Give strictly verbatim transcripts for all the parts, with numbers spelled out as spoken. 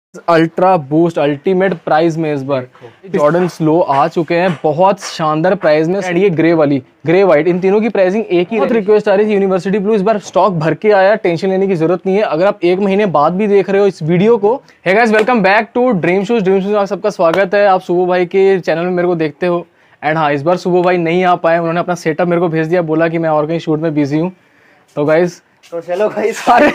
Ultra boost ultimate price में इस बार Jordan slow आ चुके हैं बहुत शानदार प्राइस में। एंड ये ग्रे वाली ग्रे व्हाइट इन तीनों की प्राइसिंग एक ही। बहुत रिक्वेस्ट आ रही थी यूनिवर्सिटी ब्लू इस बार स्टॉक भर के आया, टेंशन लेने की जरूरत नहीं है। अगर आप एक महीने बाद भी देख रहे हो इस वीडियो को। Hey guys welcome back to Dream Shoes. Dream Shoes में आप सबका स्वागत है। आप सुबह भाई के चैनल में मेरे को देखते हो। एंड हाँ, इस बार सुबह भाई नहीं आ पाए, उन्होंने अपना सेटअप मेरे को भेज दिया, बोला कि मैं और कहीं शूट में बिजी हूँ। तो गाइस तो चलो भाई सारे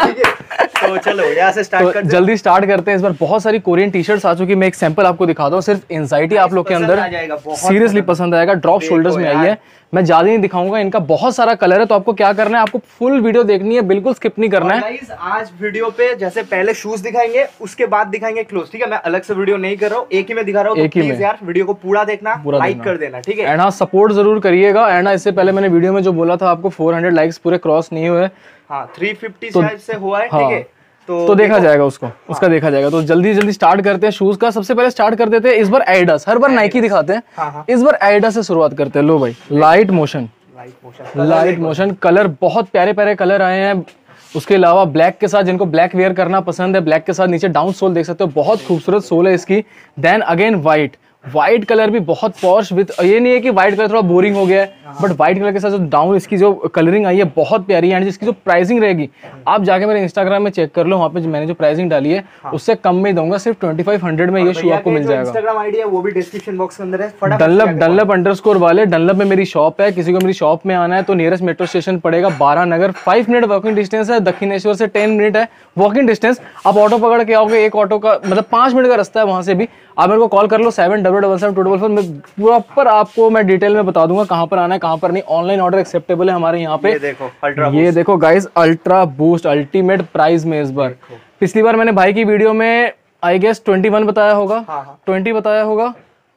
तो चलो यहाँ से स्टार्ट तो करते जल्दी स्टार्ट करते हैं। इस बार बहुत सारी कोरियन टी शर्ट्स आ चुकी है। मैं एक सैंपल आपको दिखाता हूँ, सिर्फ एंजाइटी आप लोग के अंदर सीरियसली पसंद आएगा। ड्रॉप शोल्डर्स में आई है, मैं ज्यादा नहीं दिखाऊंगा, इनका बहुत सारा कलर है। तो आपको क्या करना है, आपको फुल वीडियो देखनी है, बिल्कुल स्किप नहीं करना है। आज वीडियो पे जैसे पहले शूज दिखाएंगे, उसके बाद दिखाएंगे क्लोथ, ठीक है। मैं अलग से वीडियो नहीं कर रहा हूँ, एक ही में दिखा रहा हूँ। एक ही में यार वीडियो को पूरा देखना, लाइक कर देना, ठीक है। एंड हाँ, सपोर्ट जरूर करिएगा। एंड इससे पहले मैंने वीडियो में जो बोला था आपको फोर हंड्रेड लाइक्स पूरे क्रॉस नहीं हुए। हाँ, थ्री फिफ्टी शायद से हुआ है, ठीक है। तो, तो देखा जाएगा उसको, हाँ। उसका देखा जाएगा। तो जल्दी जल्दी स्टार्ट करते हैं शूज का। सबसे पहले स्टार्ट कर देते हैं इस बार एडिडास। हर बार नाइकी दिखाते हैं, हाँ हाँ। इस बार एडिडास से शुरुआत करते हैं। लो भाई, light motion light motion colour, बहुत प्यारे प्यारे कलर आए हैं। उसके अलावा ब्लैक के साथ, जिनको ब्लैक वेयर करना पसंद है, ब्लैक के साथ नीचे डाउन सोल देख सकते हो, बहुत खूबसूरत सोल है इसकी। Then again white white colour भी बहुत पॉश विद, ये नहीं है कि व्हाइट कलर थोड़ा बोरिंग हो गया है, बट व्हाइट कलर के साथ जो डाउन इसकी जो कलरिंग आई है बहुत प्यारी है। एंड जिसकी जो प्राइसिंग रहेगी, आप जाके मेरे इंस्टाग्राम में चेक कर लो, वहाँ पे जो मैंने जो प्राइसिंग डाली है, हाँ। उससे कम में दूंगा, सिर्फ ट्वेंटी फाइव हंड्रेड में ये शू आपको मिल जाएगा। इंस्टाग्राम आईडी है वो भी डिस्क्रिप्शन बॉक्स के अंदर है। डनलप डनलप अंडरस्कोर वाले, डनलप में मेरी शॉप है। किसी को मेरी शॉप में आना है तो नियरेस्ट मेट्रो स्टेशन पड़ेगा Baranagar, five minute walking distance है। दक्षिणेश्वर से टेन मिनट है वॉकिंग डिस्टेंस। आप ऑटो पकड़ के आओगे, एक ऑटो का मतलब पांच मिनट का रास्ता है वहां से भी। आप मेरे को कॉल कर लो seven double double seven two double four, proper आपको मैं डिटेल में बता दूंगा कहां पर आना है कहां पर नहीं। ऑनलाइन ऑर्डर एक्सेप्टेबल है हमारे यहाँ पे। ये देखो अल्ट्रा ये देखो guys, ultra boost ultimate price में इस बार। पिछली बार मैंने भाई की वीडियो में आई गेस ट्वेंटी वन बताया होगा, ट्वेंटी बताया होगा।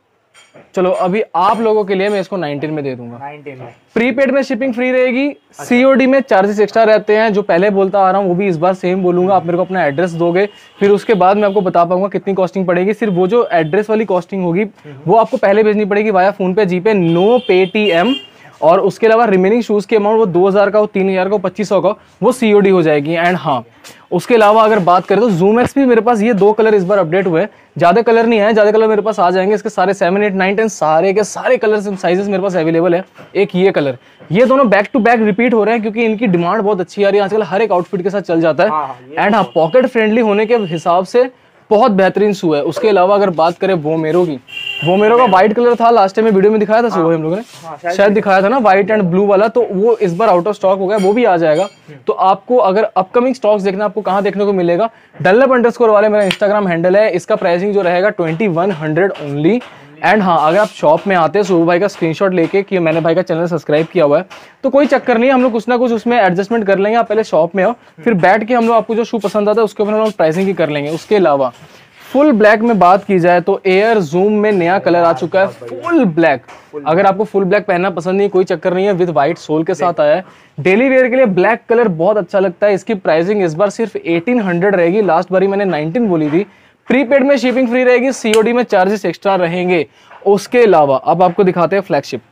चलो अभी आप लोगों के लिए मैं इसको नाइनटीन में दे दूंगा। नाइनटीन में प्रीपेड में शिपिंग फ्री रहेगी। अच्छा। सीओडी में चार्जेस एक्स्ट्रा रहते हैं, जो पहले बोलता आ रहा हूँ वो भी इस बार सेम बोलूंगा। आप मेरे को अपना एड्रेस दोगे, फिर उसके बाद मैं आपको बता पाऊंगा कितनी कॉस्टिंग पड़ेगी। सिर्फ वो जो एड्रेस वाली कॉस्टिंग होगी वो आपको पहले भेजनी पड़ेगी वाया फोन पे, जीपे, नो पेटीएम। और उसके अलावा रिमेनिंग शूज की अमाउंट वो दो हजार का हो, तीन हजार का हो, पच्चीस सौ का, वो सीओडी हो जाएगी। एंड हाँ, उसके अलावा अगर बात करें तो जूम एक्स भी मेरे पास ये दो कलर इस बार अपडेट हुए। ज्यादा कलर नहीं आए, ज्यादा कलर मेरे पास आ जाएंगे। इसके सारे सेवन एट नाइन टेन सारे के सारे कलर साइजेस मेरे पास अवेलेबल है। एक ये कलर, ये दोनों बैक टू बैक रिपीट हो रहे हैं क्योंकि इनकी डिमांड बहुत अच्छी आ रही है आजकल, हर एक आउटफिट के साथ चल जाता है। एंड हाँ, पॉकेट फ्रेंडली होने के हिसाब से बहुत बेहतरीन शू है। उसके अलावा अगर बात करें वोमेरो की, वोमेरो का व्हाइट कलर था लास्ट टाइम में वीडियो में दिखाया था सुबह हम लोगों ने, हाँ, शायद दिखाया था ना, व्हाइट एंड ब्लू वाला। तो वो इस बार आउट ऑफ स्टॉक हो गया, वो भी आ जाएगा। तो आपको अगर अपकमिंग स्टॉक्स देखना, आपको कहाँ देखने को मिलेगा, डनलप अंडरस्कोर वाले मेरा इंस्टाग्राम हैंडल है। इसका प्राइसिंग जो रहेगा twenty one hundred only. And हाँ, अगर आप शॉप में आते हैं सुबह भाई का स्क्रीनशॉट लेके कि मैंने भाई का चैनल सब्सक्राइब किया हुआ है, तो कोई चक्कर नहीं, हम लोग कुछ ना कुछ उसमें एडजस्टमेंट कर लेंगे। आप पहले शॉप में आओ, फिर बैठ के हम लोग आपको जो शू पसंद आता है उसके ऊपर हम लोग प्राइसिंग ही कर लेंगे। उसके अलावा फुल ब्लैक में बात की जाए तो एयर जूम में नया कलर आ चुका है, फुल ब्लैक। अगर आपको फुल ब्लैक पहनना पसंद नहीं, कोई चक्कर नहीं है, विद व्हाइट सोल के साथ आया है। डेली वेयर के लिए ब्लैक कलर बहुत अच्छा लगता है। इसकी प्राइसिंग इस बार सिर्फ एटीन हंड्रेड रहेगी, लास्ट बारी मैंने नाइनटीन बोली थी। प्रीपेड में शिपिंग फ्री रहेगी, सीओडी में चार्जेस एक्स्ट्रा रहेंगे। उसके अलावा अब आपको दिखाते हैं फ्लैगशिप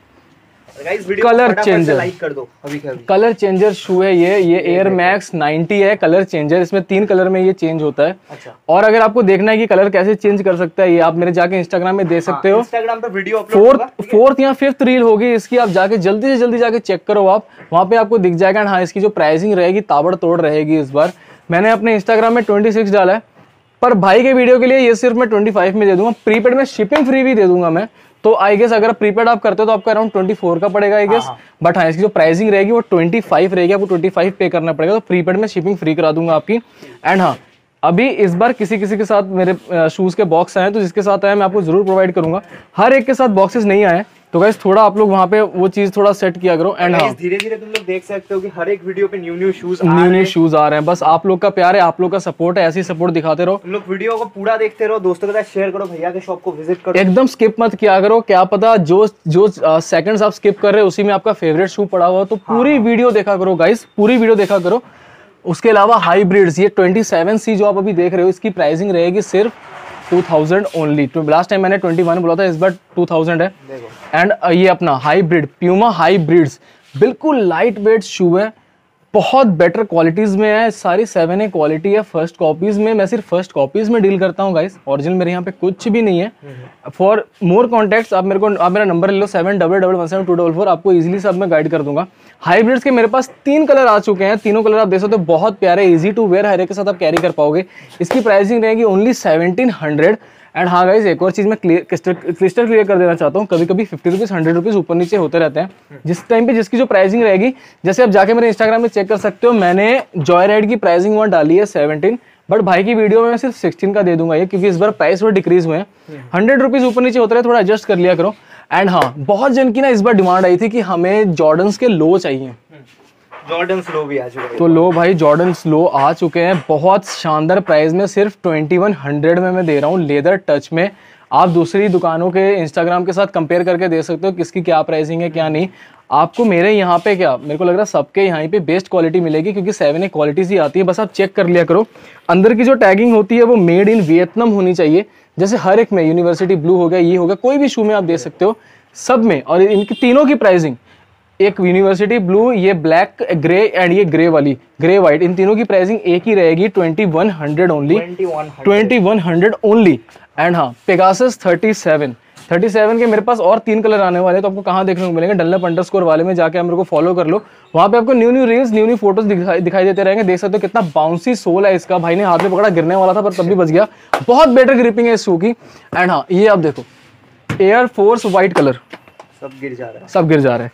कलर चेंजर। लाइक कर दो अभी कलर चेंजर शू है ये ये एयर मैक्स नाइनटी है कलर चेंजर। इसमें तीन कलर में ये चेंज होता है। अच्छा। और अगर आपको देखना है कि कलर कैसे चेंज कर सकता है, ये आप मेरे जाके इंस्टाग्राम में दे सकते हो। इंस्टाग्राम पे वीडियो फोर्थ फोर्थ या फिफ्थ रील होगी इसकी, आप जाके जल्दी से जल्दी जाके चेक करो, आप वहाँ पे आपको दिख जाएगा। हाँ, इसकी जो प्राइसिंग रहेगी ताबड़तोड़ रहेगी इस बार। मैंने अपने इंस्टाग्राम में ट्वेंटी सिक्स डाला है, पर भाई के वीडियो के लिए ये सिर्फ मैं ट्वेंटी फाइव में दे दूंगा। प्रीपेड में शिपिंग फ्री भी दे दूंगा मैं। तो आई गेस अगर प्रीपेड आप करते हो तो आपका अराउंड ट्वेंटी फोर का पड़ेगा आई गेस। बट हाँ, इसकी जो प्राइसिंग रहेगी वो ट्वेंटी फाइव रहेगी, आपको ट्वेंटी फाइव पे करना पड़ेगा। तो प्रीपेड में शिपिंग फ्री करा दूंगा आपकी। एंड हाँ, अभी इस बार किसी किसी के साथ मेरे शूज के बॉक्स आए, तो जिसके साथ आए मैं आपको जरूर प्रोवाइड करूंगा। हर एक के साथ बॉक्सेस नहीं आए, तो गाइस थोड़ा आप लोग वहाँ पे वो चीज थोड़ा सेट किया करो। एंड हाँ, धीरे धीरे तुम लोग देख सकते हो कि हर एक वीडियो पे new new shoes new new shoes आ रहे हैं। बस आप लोग का प्यार है, आप लोग का सपोर्ट है, ऐसी सपोर्ट दिखाते रहो। तुम लोग वीडियो को पूरा देखते रहो, दोस्तों के साथ शेयर करो, भैया के शॉप को विजिट करो, एकदम स्किप मत किया करो। क्या पता जो जो सेकंड्स आप स्किप कर रहे हो उसी में आपका फेवरेट शू पड़ा हुआ, तो पूरी वीडियो देखा करो गाइस, पूरी वीडियो देखा करो। उसके अलावा हाइब्रिड्स, ये ट्वेंटी सेवन सी जो आप अभी देख रहे हो, इसकी प्राइसिंग रहेगी सिर्फ two thousand only. Last time मैंने ट्वेंटी वन बोला था, इस बार टू थाउजेंड है। एंड ये अपना हाइब्रिड प्यूमा हाइब्रिड्स, बिल्कुल लाइट वेट शू है, बहुत बेटर क्वालिटीज में है, सारी सेवन ए क्वालिटी है फर्स्ट कॉपीज में। मैं सिर्फ फर्स्ट कॉपीज में डील करता हूँ गाइस, ओरिजिनल मेरे यहाँ पे कुछ भी नहीं है। फॉर मोर कॉन्टैक्ट्स आप मेरे को आप मेरा नंबर ले लो seven double double one seven two double four, आपको इजीली सब मैं गाइड कर दूंगा। हाइब्रिड्स के मेरे पास तीन कलर आ चुके हैं, तीनों कलर आप देख सकते हो बहुत प्यारे, इजी टू वेयर, हर एक के साथ आप कैरी कर पाओगे। इसकी प्राइसिंग रहेगी ओनली सेवनटीन हंड्रेड। एंड हाँ गाइज, एक और चीज़ मैं क्लियर क्रिस्टल क्लियर कर देना चाहता हूँ, कभी कभी फिफ्टी रुपीज़ हंड्रेड रुपीज़ ऊपर नीचे होते रहते हैं। जिस टाइम पे जिसकी जो प्राइसिंग रहेगी, जैसे आप जाके मेरे इंस्टाग्राम में चेक कर सकते हो, मैंने जॉय राइड की प्राइसिंग वहाँ डाली है सेवनटीन, बट भाई की वीडियो में मैं सिर्फ सिक्सटीन का दे दूंगा ये, क्योंकि इस बार प्राइस थोड़ा डिक्रीज हुए हैं, हंड्रेड रुपीज़ ऊपर नीचे होते रहे, थोड़ा एडजस्ट कर लिया करो। एंड हाँ, बहुत जन की ना इस बार डिमांड आई थी कि हमें जॉर्डन्स के लो चाहिए, जॉर्डन स्लो भी आ चुके हैं। तो लो भाई जॉर्डन स्लो आ चुके हैं बहुत शानदार प्राइस में, सिर्फ ट्वेंटी वन हंड्रेड में मैं दे रहा हूँ लेदर टच में। आप दूसरी दुकानों के इंस्टाग्राम के साथ कंपेयर करके देख सकते हो किसकी क्या प्राइसिंग है क्या नहीं। आपको मेरे यहाँ पे क्या, मेरे को लग रहा है सबके यहाँ पे बेस्ट क्वालिटी मिलेगी, क्योंकि सेवन ए क्वालिटीज ही आती है। बस आप चेक कर लिया करो, अंदर की जो टैगिंग होती है वो मेड इन वियतनाम होनी चाहिए। जैसे हर एक में यूनिवर्सिटी ब्लू हो गया, ये हो गया, कोई भी शू में आप दे सकते हो सब में। और इनकी तीनों की प्राइसिंग, एक यूनिवर्सिटी ब्लू, ये ब्लैक ग्रे एंड ये ग्रे वाली ग्रे वाइट, इन तीनों की प्राइसिंग एक ही रहेगी, twenty one hundred only, twenty one hundred only. And हाँ, Pegasus thirty seven thirty seven के मेरे पास और तीन कलर आने वाले हैं, तो आपको कहाँ देखने को मिलेंगे, डनलप अंडरस्कोर वाले में जाके आप मेरे को फॉलो कर लो, वहाँ पे आपको new new reels new new photos दिखाई दिखाई देते रहेंगे। देख सकते हो कितना बाउंसी सोल है इसका, भाई ने हाथ में पकड़ा, गिरने वाला था पर तब भी बच गया, बहुत बेटर ग्रिपिंग है इस शू की। एंड हाँ, ये आप देखो एयर फोर्स व्हाइट कलर, सब गिर जा रहा है, सब गिर जा रहे हैं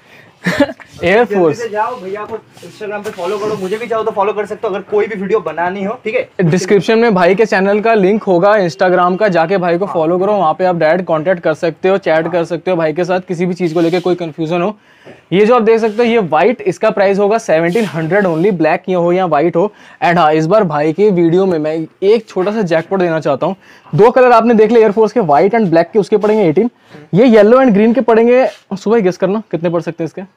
एयर फोर्स। जाओ भैया को इंस्टाग्राम पे फॉलो करो, मुझे भी चाहो तो फॉलो कर सकते हो अगर कोई भी वीडियो बनानी हो, ठीक है। डिस्क्रिप्शन में भाई के चैनल का लिंक होगा इंस्टाग्राम का, जाके भाई को फॉलो करो, वहाँ पे आप डायरेक्ट कांटेक्ट कर सकते हो, चैट कर सकते हो भाई के साथ, किसी भी चीज को लेके कोई कंफ्यूजन हो। ये जो आप देख सकते हो ये व्हाइट, इसका प्राइस होगा सेवनटीन हंड्रेड ओनली, ब्लैक ये हो या व्हाइट हो। एंड हाँ, इस बार भाई के वीडियो में मैं एक छोटा सा जैकपॉट देना चाहता हूँ। दो कलर आपने देख लिया एयरफोर्स के, व्हाइट एंड ब्लैक के, उसके पड़ेंगे एटीन, ये येलो एंड ग्रीन के पड़ेंगे, सुबह गेस करना कितने पड़ सकते हैं इसके,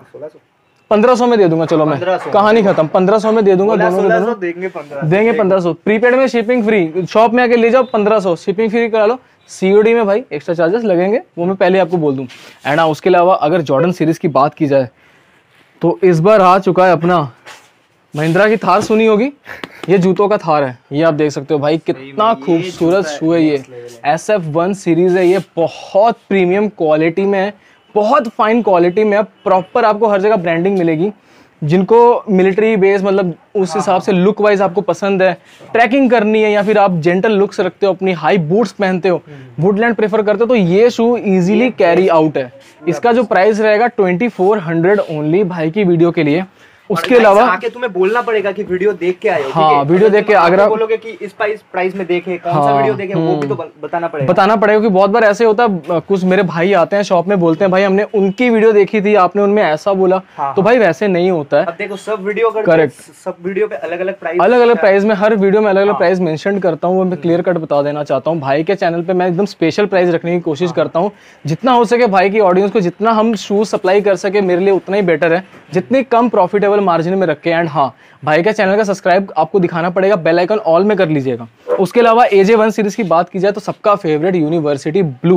पंद्रह सौ में दे दूंगा। चलो मैं कहानी खत्म, पंद्रह सौ में दे दूंगा, दोनों के दोनों देंगे पंद्रह सौ, प्रीपेड में शिपिंग फ्री, शॉप में आके ले जाओ पंद्रह सौ, शिपिंग फ्री करा लो। सीओडी में भाई एक्स्ट्रा चार्जेस लगेंगे, वो मैं पहले आपको बोल दूं। एंड हाँ, उसके अलावा अगर जॉर्डन सीरीज की बात की जाए तो इस बार आ चुका है अपना महिंद्रा की थार, सुनी होगी, ये जूतों का थार है, ये आप देख सकते हो भाई कितना खूबसूरत शू है। ये एस एफ वन सीरीज है, ये बहुत प्रीमियम क्वालिटी में है, बहुत फाइन क्वालिटी में, प्रॉपर आपको हर जगह ब्रांडिंग मिलेगी। जिनको मिलिट्री बेस मतलब उस हिसाब से लुक वाइज आपको पसंद है, ट्रैकिंग करनी है, या फिर आप जेंटल लुक्स रखते हो, अपनी हाई बूट्स पहनते हो, वुडलैंड प्रेफर करते हो, तो ये शू इजीली कैरी आउट है। इसका जो प्राइस रहेगा ट्वेंटी फोर हंड्रेड ओनली भाई की वीडियो के लिए। उसके अलावा आके तुम्हें बोलना पड़ेगा कि वीडियो देख के आए हो, हाँ वीडियो देख के, अगर आप बोलोगे कि इस प्राइस प्राइस में देखे, कौन सा वीडियो देखे, वो भी तो बताना पड़ेगा बताना पड़ेगा क्योंकि बहुत बार ऐसे होता है, कुछ मेरे भाई आते हैं शॉप में, बोलते हैं भाई हमने उनकी वीडियो देखी थी, आपने उनमें ऐसा बोला, तो भाई वैसे नहीं होता है। अब देखो सब वीडियो करेक्ट, सब वीडियो पे अलग अलग प्राइस, अलग अलग प्राइस में, हर वीडियो में अलग अलग प्राइस मेंशन करता हूँ, वो मैं क्लियर कट बता देना चाहता हूँ। भाई के चैनल पे मैं एकदम स्पेशल प्राइस रखने की कोशिश करता हूँ, जितना हो सके भाई की ऑडियंस को जितना हम शूज सप्लाई कर सके मेरे लिए उतना ही बेटर है, जितनी कम प्रॉफिटेबल मार्जिन में रखे। एंड हाँ, भाई का चैनल का सब्सक्राइब आपको दिखाना पड़ेगा, बेल आइकन ऑल में कर लीजिएगा। उसके अलावा एजे वन सीरीज की बात की जाए तो सबका फेवरेट यूनिवर्सिटी ब्लू,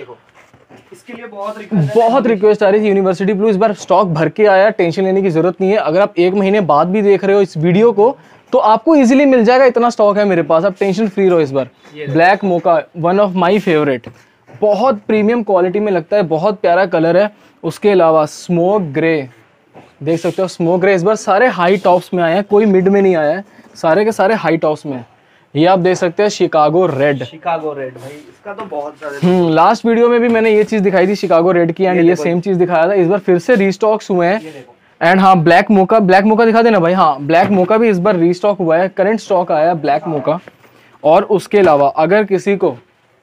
इसके लिए बहुत रिक्वेस्ट बहुत रिक्वेस्ट आ रही थी। यूनिवर्सिटी ब्लू इस बार स्टॉक भर के आया, टेंशन लेने की जरूरत नहीं है। अगर आप एक महीने बाद भी देख रहे हो इस वीडियो को तो आपको इजीली मिल जाएगा, इतना स्टॉक है मेरे पास, आप टेंशन फ्री रहो। इस बार black mocha, one of my favourite, बहुत प्रीमियम क्वालिटी में लगता है, बहुत प्यारा कलर है। उसके अलावा स्मोक ग्रे देख सकते हो, स्मोक ग्रे इस बार सारे हाई टॉप्स में आए हैं, कोई मिड में नहीं आया है, सारे के सारे हाई टॉप्स में। ये आप देख सकते हैं शिकागो रेड, शिकागो रेड भाई इसका तो बहुत ज्यादा, हम्म लास्ट वीडियो में भी मैंने ये चीज दिखाई थी शिकागो रेड की, एंड ये सेम चीज दिखाया था। इस बार फिर से रीस्टॉक्स हुए हैं। एंड हाँ, ब्लैक मोका, ब्लैक मोका दिखा देना भाई, हाँ ब्लैक मोका भी इस बार रीस्टॉक हुआ है, करंट स्टॉक आया है ब्लैक मोका। और उसके अलावा अगर किसी को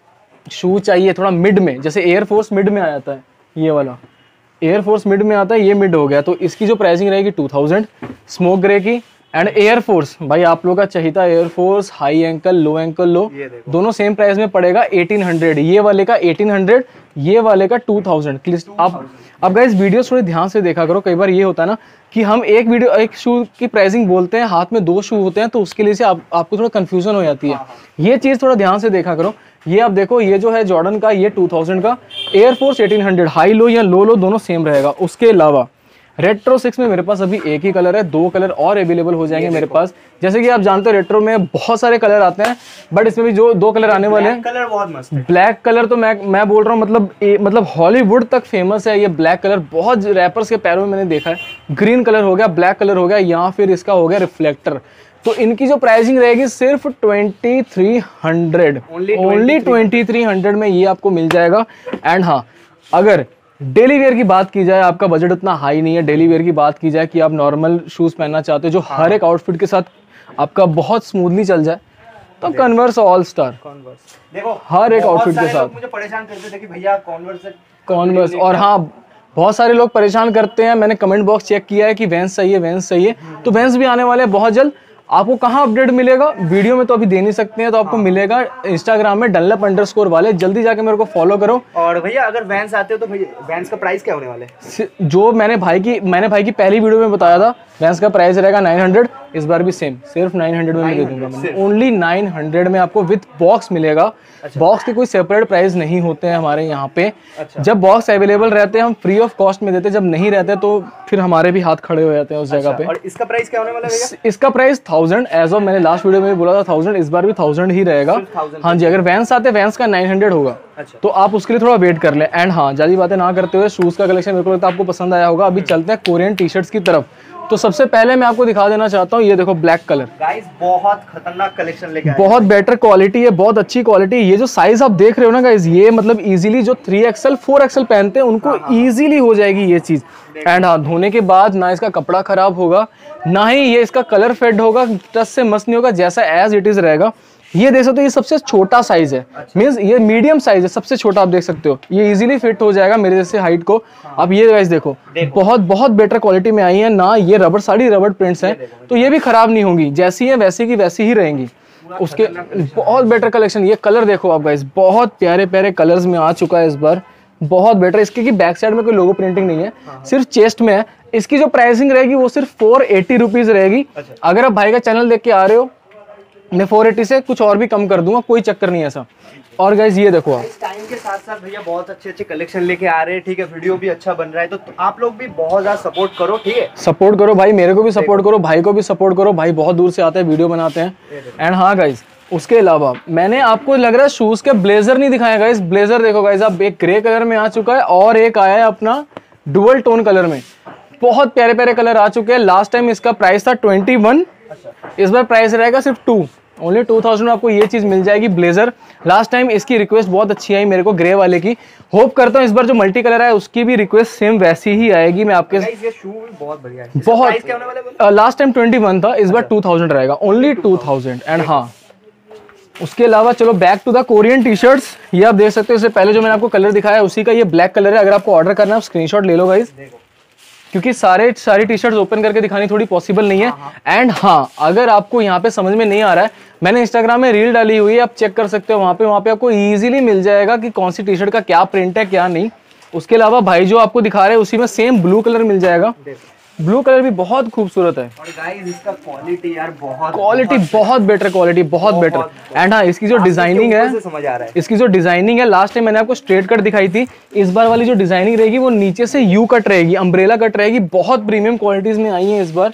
शू चाहिए थोड़ा मिड में, जैसे एयरफोर्स मिड में आ जाता है, ये वाला एयरफोर्स मिड में आता है, ये मिड हो गया, तो इसकी जो प्राइसिंग रहेगी टू थाउजेंड स्मोक ग्रे की। एंड एयरफोर्स भाई आप लोगों का चाहिए था Air Force high ankle low ankle लो, दोनों सेम प्राइस में पड़ेगा एटीन हंड्रेड, ये वाले का एटीन हंड्रेड, ये वाले का टू थाउजेंड। आप अब गाइस वीडियो थोड़े ध्यान से देखा करो, कई बार ये होता है ना कि हम एक वीडियो एक शू की प्राइसिंग बोलते हैं, हाथ में दो शू होते हैं, तो उसके लिए से आप, आपको थोड़ा कंफ्यूजन हो जाती है। ये चीज थोड़ा ध्यान से देखा करो। ये आप देखो, ये जो है जॉर्डन का, ये टू थाउजेंड का, Air Force eighteen hundred, high low या लो लो दोनों सेम रहेगा। उसके अलावा रेट्रो सिक्स में मेरे पास अभी एक ही कलर है, दो कलर और अवेलेबल हो जाएंगे मेरे पास। जैसे कि आप जानते हो रेट्रो में बहुत सारे कलर आते हैं, बट इसमें भी जो दो कलर आने वाले हैं, कलर बहुत मस्त है। ब्लैक कलर तो मैं मैं बोल रहा हूँ मतलब ए, मतलब हॉलीवुड तक फेमस है ये ब्लैक कलर। बहुत रैपर्स के पैरों में मैंने देखा है। ग्रीन कलर हो गया, ब्लैक कलर हो गया, या फिर इसका हो गया रिफ्लेक्टर। तो इनकी जो प्राइसिंग रहेगी सिर्फ twenty three hundred, only twenty three hundred में ये आपको मिल जाएगा। एंड हाँ, अगर डेली वेयर की बात की जाए, आपका बजट उतना हाई नहीं है, डेली वेयर की बात की जाए कि आप नॉर्मल शूज पहनना चाहते हो जो हाँ। हर एक आउटफिट के साथ आपका बहुत स्मूथली चल जाए, तो कन्वर्स ऑल स्टार। देखो हर एक आउटफिट के साथ मुझे परेशान करते थे कि भैया कॉन्वर्स कॉन्वर्स और हाँ बहुत सारे लोग परेशान करते हैं। मैंने कमेंट बॉक्स चेक किया है कि वेंस चाहिए, वेंस चाहिए, तो वेंस भी आने वाले हैं बहुत जल्द। आपको कहाँ अपडेट मिलेगा, वीडियो में तो अभी दे नहीं सकते हैं, तो आपको हाँ। मिलेगा इंस्टाग्राम में डनलप अंडरस्कोर वाले, जल्दी जाके मेरे को फॉलो करो। और भैया अगर वैंस आते हो तो भैया वैंस का प्राइस क्या होने वाला है? जो मैंने भाई की मैंने भाई की पहली वीडियो में बताया था, वैंस का प्राइस रहेगा नाइन हंड्रेड। इस बार भी सेम, सिर्फ नाइन हंड्रेड में दे दूंगा मैं, ओनली नाइन हंड्रेड में आपको विद बॉक्स मिलेगा। अच्छा। बॉक्स के कोई सेपरेट प्राइस नहीं होते हैं हमारे यहाँ पे। अच्छा। जब बॉक्स अवेलेबल रहते हैं हम फ्री ऑफ कॉस्ट में देते हैं, जब नहीं रहते तो फिर हमारे भी हाथ खड़े हो जाते हैं उस जगह पे। और इसका प्राइस क्या होने वाला है? इसका प्राइस थाउजेंड, एज ऑफ मैंने लास्ट वीडियो में बोला था थाउजेंड, इस बार भी थाउजेंड ही रहेगा। हाँ जी, अगर वैंस आते वैंस का नाइन हंड्रेड होगा। अच्छा। तो आप उसके लिए थोड़ा वेट कर ले। एंड हाँ, ज्यादा बातें ना करते हुए शूज का कलेक्शन मेरे को लगता है आपको पसंद आया होगा। अभी चलते हैं कोरियन टी शर्ट्स की तरफ। तो सबसे पहले मैं आपको दिखा देना चाहता हूँ, ये देखो ब्लैक कलर। गाइस बहुत खतरनाक कलेक्शन लेके आए, बहुत बेटर क्वालिटी है, बहुत अच्छी क्वालिटी। ये जो साइज आप देख रहे हो ना गाइस, ये मतलब इजीली जो थ्री एक्सएल फोर एक्सएल पहनते हैं उनको इजीली हो जाएगी ये चीज। एंड हाँ, धोने के बाद ना इसका कपड़ा खराब होगा, ना ही ये इसका कलर फेड होगा, टच से मस्त नहीं होगा, जैसा एज इट इज रहेगा। ये देख सकते हो, ये सबसे छोटा साइज है। अच्छा। मींस ये मीडियम साइज है, सबसे छोटा आप देख सकते हो। ये इजीली फिट हो जाएगा मेरे जैसे हाइट को। हाँ। अब ये गाइस देखो, देखो बहुत बहुत बेटर क्वालिटी में आई है ना। ये रबड़ साड़ी रबड़ प्रिंट्स हैं, तो ये भी खराब नहीं होंगी, जैसी है वैसी की वैसी ही रहेंगी। उसके बहुत बेटर कलेक्शन। ये कलर देखो आप गाइस, बहुत प्यारे प्यारे कलर्स में आ चुका है इस बार, बहुत बेटर। इसकी की बैक साइड में कोई लोगो प्रिंटिंग नहीं है, सिर्फ चेस्ट में है। इसकी जो प्राइसिंग रहेगी वो सिर्फ फोर एटी रुपीज रहेगी। अगर आप भाई का चैनल देख के आ रहे हो, मैं फोर एटी से कुछ और भी कम कर दूंगा, कोई चक्कर नहीं है ऐसा। और गाइस ये देखो, आप इस टाइम के साथ साथ भैया बहुत अच्छे अच्छे कलेक्शन लेके आ रहे हैं, ठीक है, वीडियो भी अच्छा बन रहा है, तो आप लोग भी बहुत ज्यादा सपोर्ट करो, ठीक है, सपोर्ट करो भाई, मेरे को भी सपोर्ट करो, भाई को भी सपोर्ट करो, भाई बहुत दूर से आते हैं वीडियो बनाते हैं। एंड हाँ गाइस, उसके अलावा मैंने आपको लग रहा है शूज के ब्लेजर नहीं दिखाया गाइस। ब्लेजर देखो गाइस, अब एक ग्रे कलर में आ चुका है और एक आया है अपना डुअल टोन कलर में। बहुत प्यारे प्यारे कलर आ चुके हैं। लास्ट टाइम इसका प्राइस था ट्वेंटी वन, इस बार प्राइस रहेगा सिर्फ टू, ओनली टू थाउजेंड में आपको ये चीज मिल जाएगी ब्लेजर। लास्ट टाइम इसकी रिक्वेस्ट बहुत अच्छी आई मेरे को ग्रे वाले की, होप करता हूँ इस बार जो मल्टी कलर है उसकी भी रिक्वेस्ट सेम वैसी ही आएगी। मैं आपके ये शू बहुत बढ़िया है, बहुत लास्ट टाइम ट्वेंटी वन था, इस बार टू थाउजेंड रहेगा, ओनली टू थाउजेंड। एंड हाँ, उसके अलावा चलो back to the Korean T shirts. ये आप देख सकते हो, इससे पहले जो मैंने आपको कलर दिखाया उसी का ये ब्लैक कलर है। अगर आपको ऑर्डर करना है आप स्क्रीनशॉट ले लो गाइस, क्योंकि सारे सारी टी शर्ट्स ओपन करके दिखानी थोड़ी पॉसिबल नहीं है। एंड हाँ, अगर आपको यहाँ पे समझ में नहीं आ रहा है, मैंने इंस्टाग्राम में रील डाली हुई है, आप चेक कर सकते हो वहाँ पे। वहाँ पे आपको इजीली मिल जाएगा कि कौन सी टी शर्ट का क्या प्रिंट है क्या नहीं। उसके अलावा भाई जो आपको दिखा रहे हैं उसी में सेम ब्लू कलर मिल जाएगा। ब्लू कलर भी बहुत खूबसूरत है और गाइस इसका क्वालिटी यार बहुत क्वालिटी बहुत बेटर क्वालिटी बहुत बेटर। एंड हाँ, इसकी जो डिजाइनिंग है, समझ आ रहा है, इसकी जो डिजाइनिंग है, लास्ट टाइम मैंने आपको स्ट्रेट कट दिखाई थी, इस बार वाली जो डिजाइनिंग रहेगी वो नीचे से यू कट रहेगी, अम्ब्रेला कट रहेगी। बहुत प्रीमियम क्वालिटीज में आई है इस बार,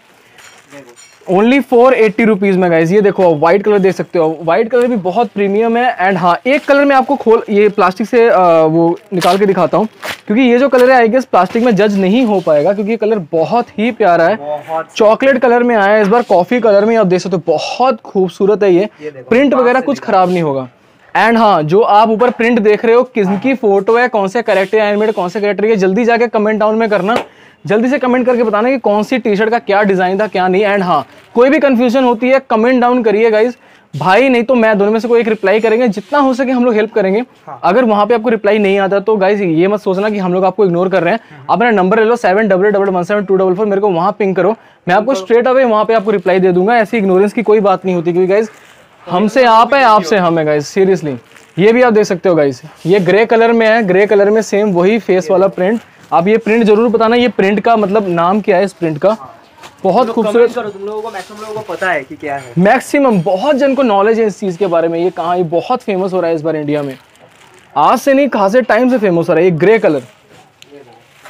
ओनली फोर एट्टी रुपीज में गाइस। ये देखो व्हाइट कलर देख सकते हो, व्हाइट कलर भी बहुत प्रीमियम है। एंड हाँ, एक कलर में आपको खोल ये प्लास्टिक से आ, वो निकाल के दिखाता हूँ, क्योंकि ये जो कलर है आई गेस प्लास्टिक में जज नहीं हो पाएगा, क्योंकि ये कलर बहुत ही प्यारा है। चॉकलेट कलर में आया है इस बार, कॉफी कलर में आप देख सकते हो, बहुत खूबसूरत है ये, प्रिंट वगैरह कुछ खराब नहीं होगा। एंड हाँ, जो आप ऊपर प्रिंट देख रहे हो किसकी फोटो है, कौन से कैरेक्टर एनिमेटेड, कौन से कैरेक्टर है, जल्दी जाके कमेंट डाउन में करना, जल्दी से कमेंट करके बताना कि कौन सी टी शर्ट का क्या डिजाइन था क्या नहीं। एंड हाँ, कोई भी कंफ्यूजन होती है कमेंट डाउन करिए गाइज, भाई नहीं तो मैं, दोनों में से कोई एक रिप्लाई करेंगे, जितना हो सके हम लोग हेल्प करेंगे। हाँ। अगर वहां पे आपको रिप्लाई नहीं आता तो गाइज ये मत सोचना कि हम लोग आपको इग्नोर कर रहे हैं। आप मेरा नंबर ले लो seven double double one seven two double four, मेरे को वहां पिंग करो, मैं आपको स्ट्रेट अवे वहां पे आपको रिप्लाई दे दूंगा। ऐसी इग्नोरेंस की कोई बात नहीं होती, क्योंकि गाइज हमसे आप है, आपसे हम है गाइज, सीरियसली। ये भी आप देख सकते हो गाइज, ये ग्रे कलर में है, ग्रे कलर में सेम वही फेस वाला प्रिंट। आप ये प्रिंट जरूर बताना, ये प्रिंट का मतलब नाम क्या है इस प्रिंट का। बहुत खूबसूरत, तुम लोगों को मैक्सिमम लोगों को पता है कि क्या है, मैक्सिमम बहुत जन को नॉलेज है इस चीज के बारे में। ये कहाँ, ये बहुत फेमस हो रहा है इस बार इंडिया में, आज से नहीं खासे टाइम से फेमस हो रहा है। ये ग्रे कलर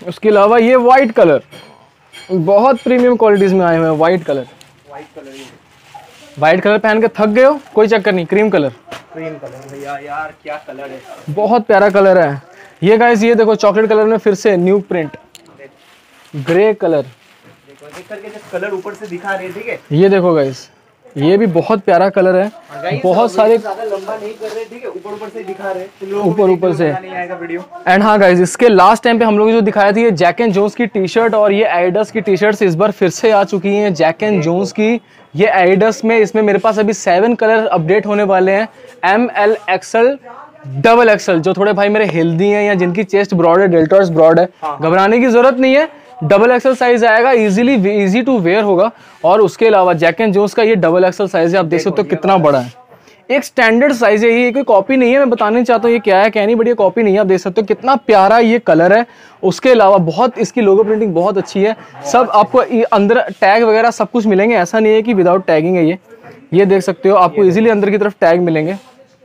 उसके अलावा ये व्हाइट कलर, बहुत प्रीमियम क्वालिटीज में आए हुए हैं। White colour, white colour white colour पहन के थक गए हो, कोई चक्कर नहीं। क्रीम कलर, क्रीम कलर भैया यार क्या कलर है, बहुत प्यारा कलर है ये गाइस। ये देखो चॉकलेट कलर में फिर से न्यू प्रिंट, ग्रे कलर, देखो देख करके जब कलर ऊपर से दिखा रहे हैं, ठीक है। ये देखो गाइस, ये भी बहुत प्यारा कलर है। बहुत सारे ज्यादा लंबा नहीं कर रहे, ठीक है, ऊपर ऊपर से दिखा रहे हैं, ऊपर ऊपर से नहीं आएगा वीडियो। एंड हाँ गाइस, इसके लास्ट टाइम पे हम लोग जो दिखाया था ये जैक एंड जोन्स की टी शर्ट और ये एडिडास की टी शर्ट्स इस बार फिर से आ चुकी हैं। जैक एंड जोन्स की ये एडिडास में, इसमें मेरे पास अभी सेवन कलर अपडेट होने वाले हैं। M L XL double XL, जो थोड़े भाई मेरे हेल्दी हैं या जिनकी चेस्ट ब्रॉड है, डेल्टॉर्स ब्रॉड है, घबराने की जरूरत नहीं है। डबल एक्सएल साइज आएगा, इजीली इजी टू वेयर होगा। और उसके अलावा जैक एंड जोन्स का ये डबल एक्सएल साइज है, आप देख सकते हो कितना बड़ा है। एक स्टैंडर्ड साइज है, ये कोई कॉपी नहीं है। मैं बताना चाहता हूँ ये क्या है क्या नहीं, बट ये कॉपी नहीं है। आप देख सकते हो कितना प्यारा ये कलर है। उसके अलावा बहुत इसकी लोगो प्रिंटिंग बहुत अच्छी है। सब आपको अंदर टैग वगैरह सब कुछ मिलेंगे, ऐसा नहीं है कि विदाउट टैगिंग है ये। ये देख सकते हो, आपको इजीली अंदर की तरफ टैग मिलेंगे।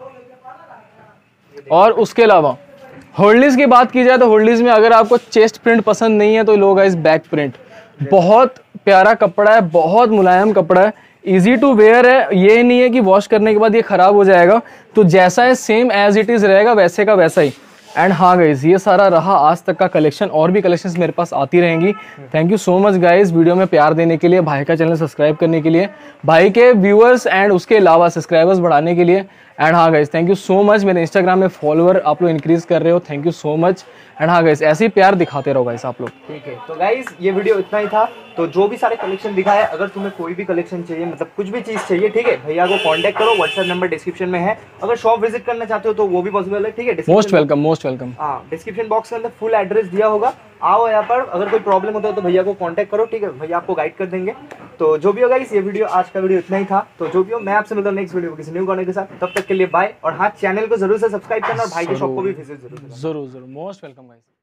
और उसके अलावा होल्डीज की बात की जाए तो होल्डीज में अगर आपको चेस्ट प्रिंट पसंद नहीं है तो लो गाइस, बैक प्रिंट बहुत प्यारा कपड़ा है, बहुत मुलायम कपड़ा है, इजी टू वेयर है। ये नहीं है कि वॉश करने के बाद ये खराब हो जाएगा, तो जैसा है सेम एज इट इज रहेगा, वैसे का वैसा ही। एंड हाँ गाइज, ये सारा रहा आज तक का कलेक्शन, और भी कलेक्शंस मेरे पास आती रहेंगी। Thank you so much guys video में प्यार देने के लिए, भाई का चैनल सब्सक्राइब करने के लिए, भाई के व्यूअर्स एंड उसके अलावा सब्सक्राइबर्स बढ़ाने के लिए। एंड हाँ guys, thank you so much. मेरे इंस्टाग्राम में फॉलोअर आप लोग इंक्रीज कर रहे हो, thank you so much. And हाँ गाइज, ऐसे ही प्यार दिखाते रहो गाइज आप लोग। ठीक है, तो गाइज ये वीडियो इतना ही था। तो जो भी सारे कलेक्शन दिखाए, अगर तुम्हें कोई भी कलेक्शन चाहिए, मतलब कुछ भी चीज चाहिए, ठीक है, भैया को कांटेक्ट करो, व्हाट्सएप नंबर डिस्क्रिप्शन में है। अगर शॉप विजिट करना चाहते हो तो वो भी पॉसिबल है, ठीक है। Most welcome, most welcome. हाँ, डिस्क्रिप्शन बॉक्स के अंदर फुल एड्रेस दिया होगा, आओ यहाँ पर। अगर कोई प्रॉब्लम होता है तो भैया को कांटेक्ट करो, ठीक है, भैया आपको गाइड कर देंगे। तो जो भी होगा इस ये वीडियो, आज का वीडियो इतना ही था। तो जो भी हो, मैं आपसे मिलता हूँ नेक्स्ट वीडियो किसी न्यू गाने के साथ। तब तक के लिए बाय। और हाँ, चैनल को जरूर से सब्सक्राइब करना और भाई के शॉप को भी विजिट जरूर जरूर जरूर। Most welcome guys.